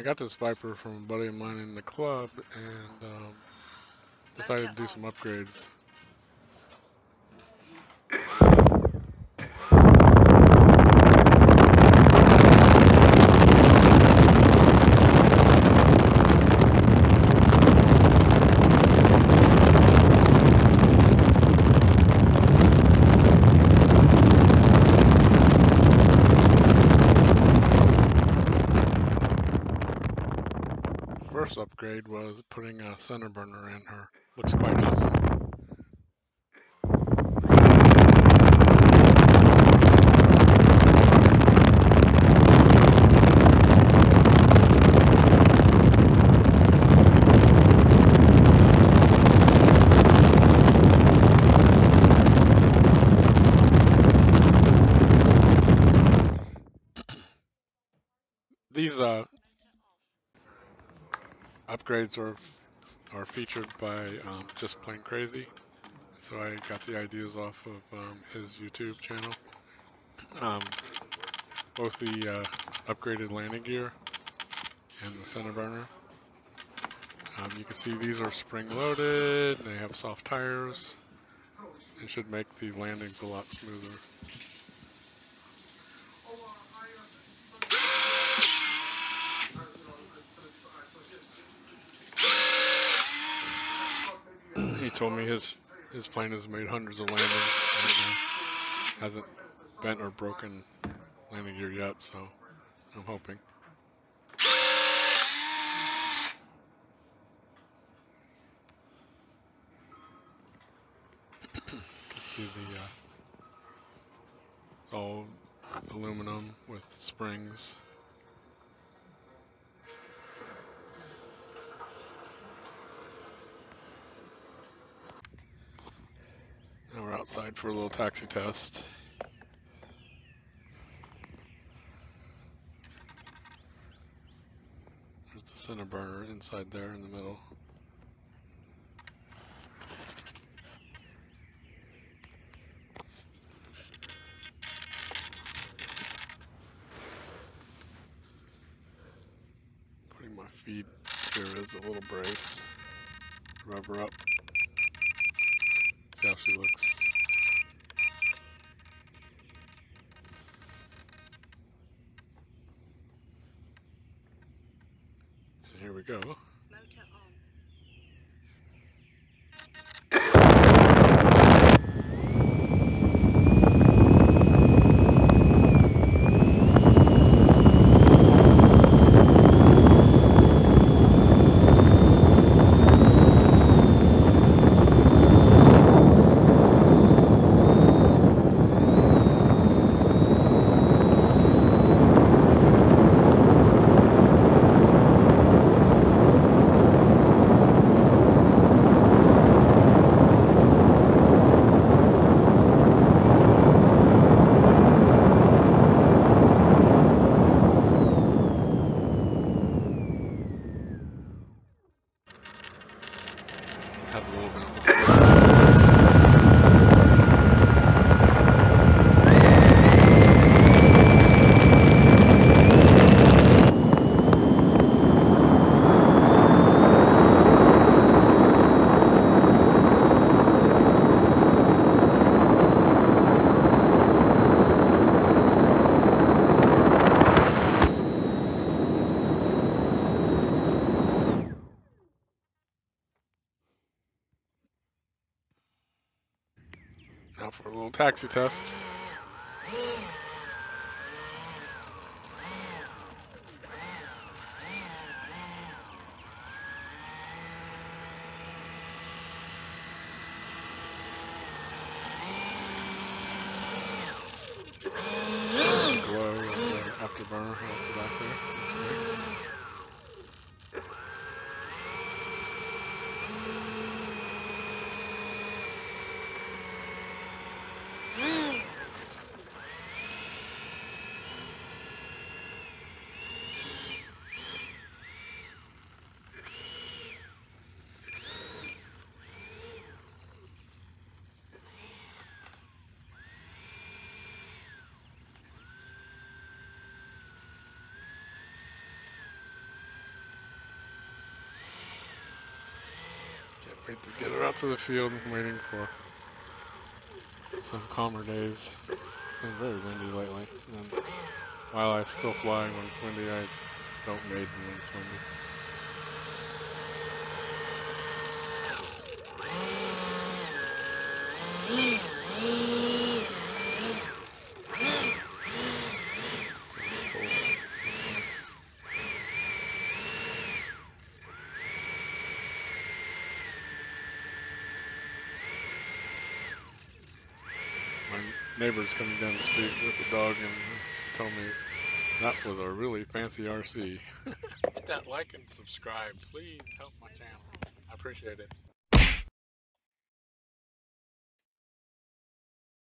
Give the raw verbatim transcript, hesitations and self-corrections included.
got this Viper from a buddy of mine in the club, and um, decided to do some upgrades. First upgrade was putting a Centerburner in her. Looks quite awesome. These uh, upgrades are are featured by um, Just Plain Crazy, so I got the ideas off of um, his YouTube channel. Um, both the uh, upgraded landing gear and the Centerburner. Um, you can see these are spring-loaded, and they have soft tires. It should make the landings a lot smoother. He told me his his plane has made hundreds of landings and uh, hasn't bent or broken landing gear yet, so I'm hoping. You can see the uh, it's all aluminum with springs. Now we're outside for a little taxi test. There's the Centerburner inside there in the middle. Putting my feet here is a little brace. Rev her up. See how she looks. And here we go. Have a little bit of a Now for a little taxi test. Glow of the afterburner off the back there. Wait to get her out to the field. I'm waiting for some calmer days. It's been very windy lately, and while I still fly when it's windy, I don't maiden when it's windy. My neighbor's coming down the street with a dog, and she told me that was a really fancy R C. Hit that like and subscribe. Please help my channel. I appreciate it.